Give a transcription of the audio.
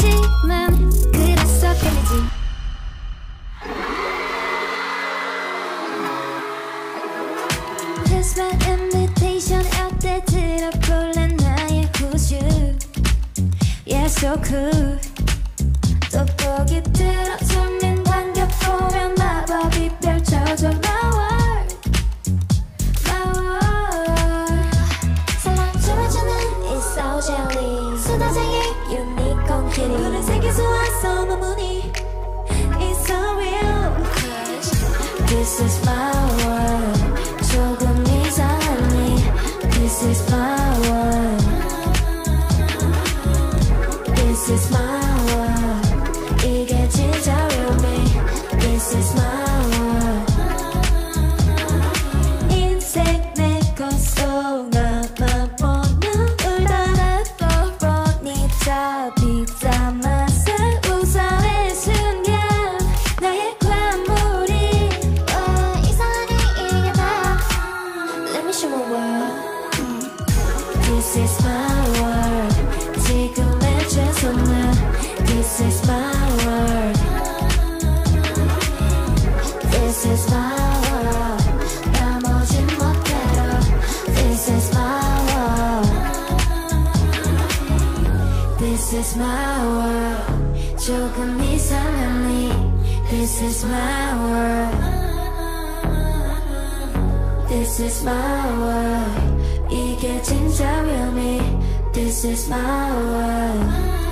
하지만 그래서 끌리지. Here's my invitation out there 들어볼래 나의 후주. Yeah, so cool. 돋보기 들어주면 당겨보면 마법이 펼쳐져. My world, my world. 살랑 줄여주는 it's so jelly. 수다쟁이 유니콘 kitty. 푸른색에서 왔어 마무니. It's so real. This is my world. 조금 이상하니. This is my world. This is my world. 이게 진짜 real me. This is my world. 인생 내 것속 나만 보는 울다 보니 잡히자 맛을 우선의 순간 나의 관물이 이상하니 이게 다 Let me show my world. This is my world. 지금의 최선을 This is my world. This is my world. 나머진 멋대로 This is my world. This is my world. 조금 이상하니 This is my world. This is my world. 이게 진짜 real me. This is my world.